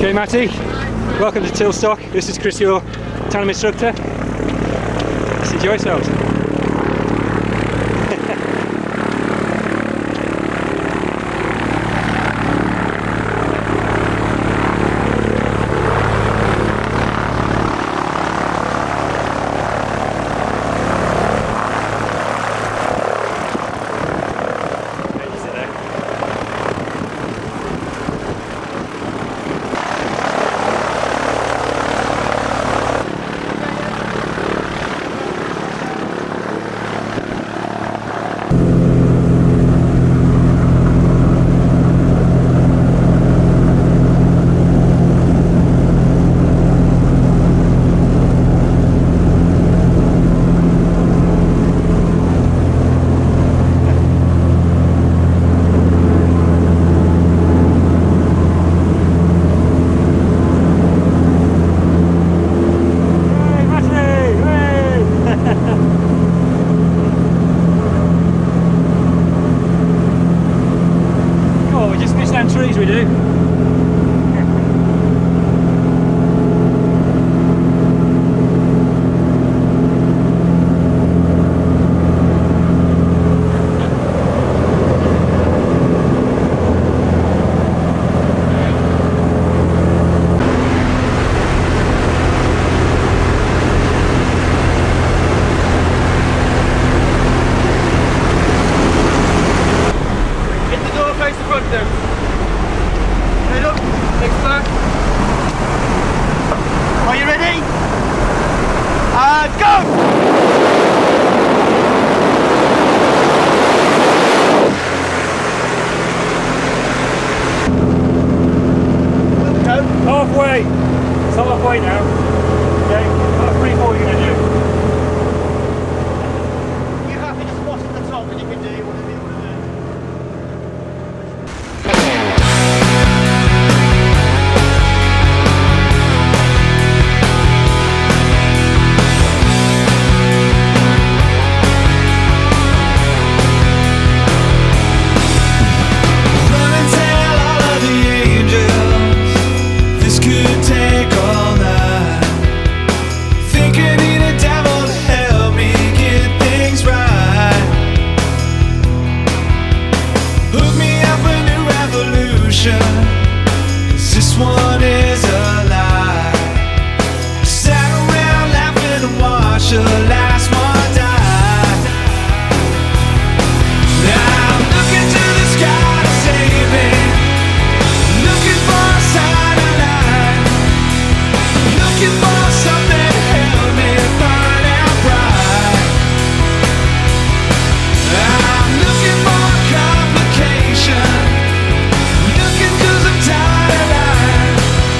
Okay, Matty, welcome to Tilstock. This is Chris, your tandem instructor. Let's enjoy yourselves. Trees we do. Hit the door, face the front there. Head up, legs back. Are you ready? Go! Go. Halfway. It's halfway now. Okay, about 3-4 you're going to do. You happy to spot at the top and you can do whatever you want to do. This one is a lie. Sat around laughing and watched the last one die. Now I'm looking to the sky to save me, looking for a sign of life, looking for something to help me burn out bright. I'm looking for a complication, looking 'cause I'm tired of life.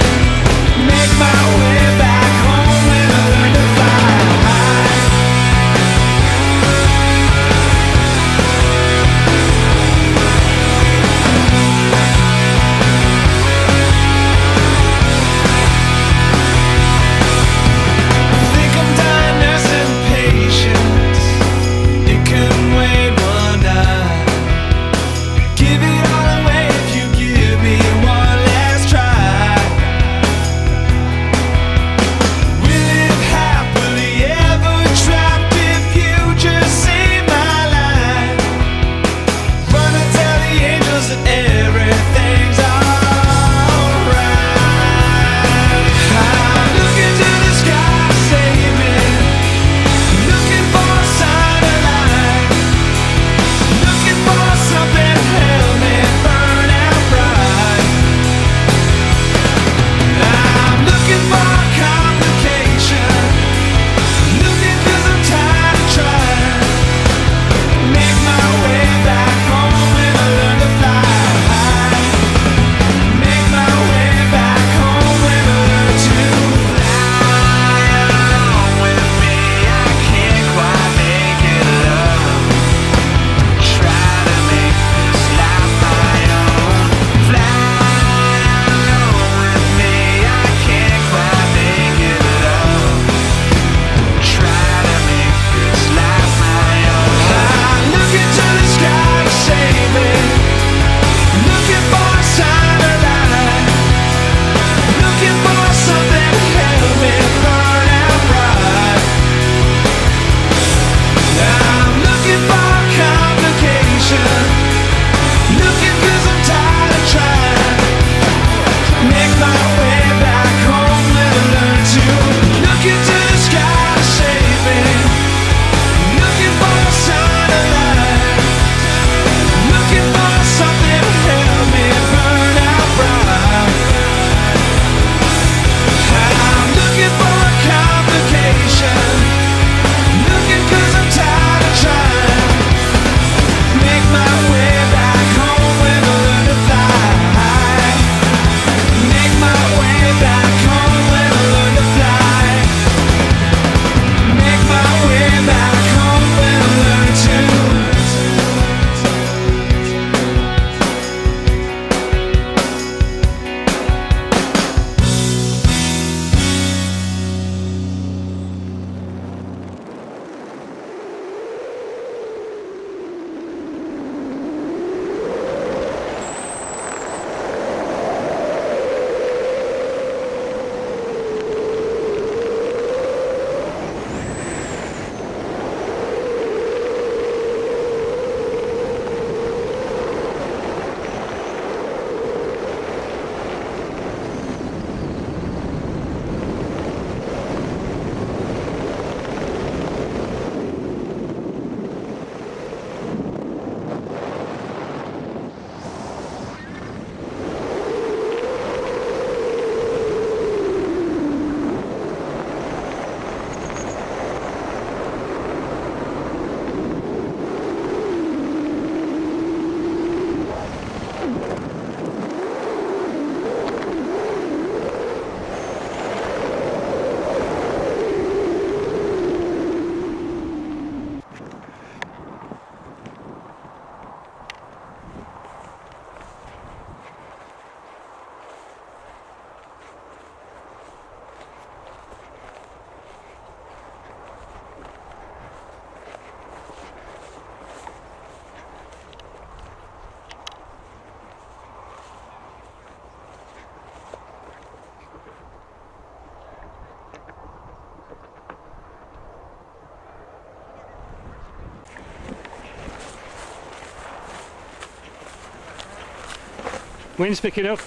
Wind's picking up.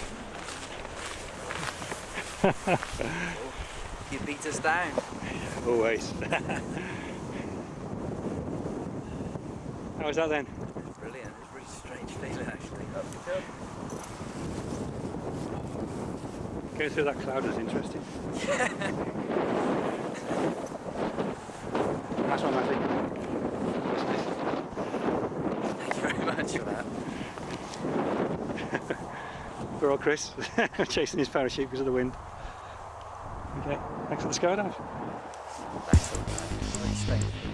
You beat us down. Always. How was that then? Brilliant. It's a really strange feeling actually. Up the hill. Going through that cloud was interesting. Nice one, Matty. Thank you very much for that. Poor old Chris, chasing his parachute because of the wind. Okay, thanks for the skydive. Excellent. Really strange.